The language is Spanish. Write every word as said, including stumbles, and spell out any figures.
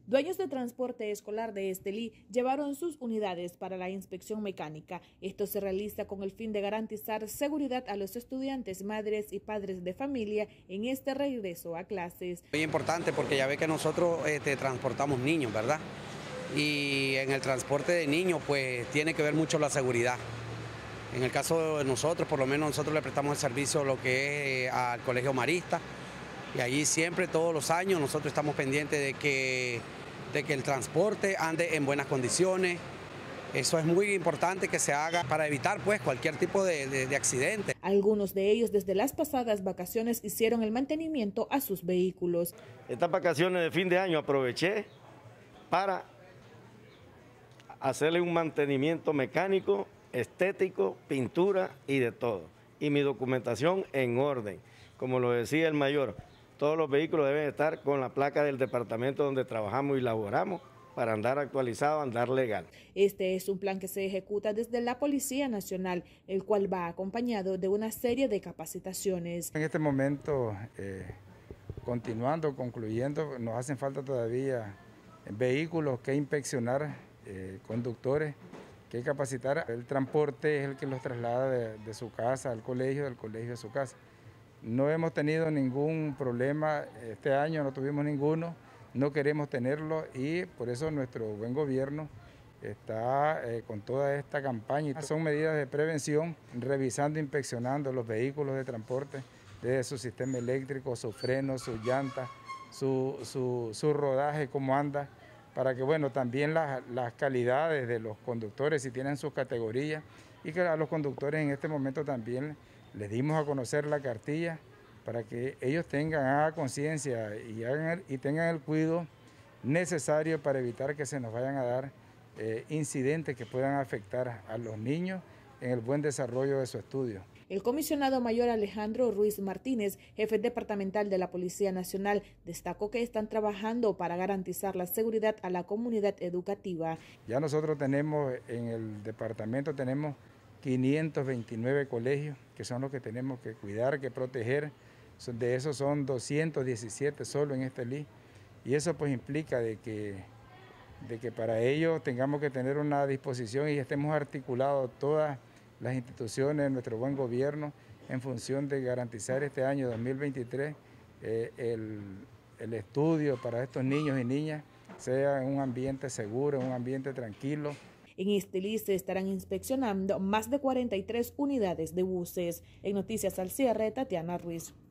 Dueños de transporte escolar de Estelí llevaron sus unidades para la inspección mecánica. Esto se realiza con el fin de garantizar seguridad a los estudiantes, madres y padres de familia en este regreso a clases. Muy importante porque ya ve que nosotros este, transportamos niños, ¿verdad? Y en el transporte de niños pues tiene que ver mucho la seguridad. En el caso de nosotros, por lo menos nosotros le prestamos el servicio lo que es al Colegio Marista, y allí siempre, todos los años, nosotros estamos pendientes de que, de que el transporte ande en buenas condiciones. Eso es muy importante que se haga para evitar pues cualquier tipo de, de, de accidente. Algunos de ellos desde las pasadas vacaciones hicieron el mantenimiento a sus vehículos. Estas vacaciones de fin de año aproveché para hacerle un mantenimiento mecánico, estético, pintura y de todo. Y mi documentación en orden. Como lo decía el mayor, todos los vehículos deben estar con la placa del departamento donde trabajamos y laboramos para andar actualizado, andar legal. Este es un plan que se ejecuta desde la Policía Nacional, el cual va acompañado de una serie de capacitaciones. En este momento, eh, continuando, concluyendo, nos hacen falta todavía vehículos que inspeccionar, eh, conductores que capacitar. El transporte es el que los traslada de, de su casa al colegio, del colegio a su casa. No hemos tenido ningún problema este año, no tuvimos ninguno, no queremos tenerlo y por eso nuestro buen gobierno está eh, con toda esta campaña. Son medidas de prevención, revisando, inspeccionando los vehículos de transporte, desde su sistema eléctrico, sus frenos, sus llantas, su, su, su rodaje, cómo anda, para que bueno, también las, las calidades de los conductores, si tienen sus categorías, y que a los conductores en este momento también les dimos a conocer la cartilla para que ellos tengan conciencia y, y tengan el cuidado necesario para evitar que se nos vayan a dar eh, incidentes que puedan afectar a los niños en el buen desarrollo de su estudio. El comisionado mayor Alejandro Ruiz Martínez, jefe departamental de la Policía Nacional, destacó que están trabajando para garantizar la seguridad a la comunidad educativa. Ya nosotros tenemos en el departamento tenemos quinientos veintinueve colegios, que son los que tenemos que cuidar, que proteger. De esos son doscientos diecisiete solo en Estelí, y eso pues implica de que, de que para ello tengamos que tener una disposición y estemos articulados todas las instituciones, nuestro buen gobierno, en función de garantizar este año dos mil veintitrés eh, el, el estudio para estos niños y niñas sea en un ambiente seguro, en un ambiente tranquilo. En Estelí se estarán inspeccionando más de cuarenta y tres unidades de buses. En Noticias al Cierre, Tatiana Ruiz.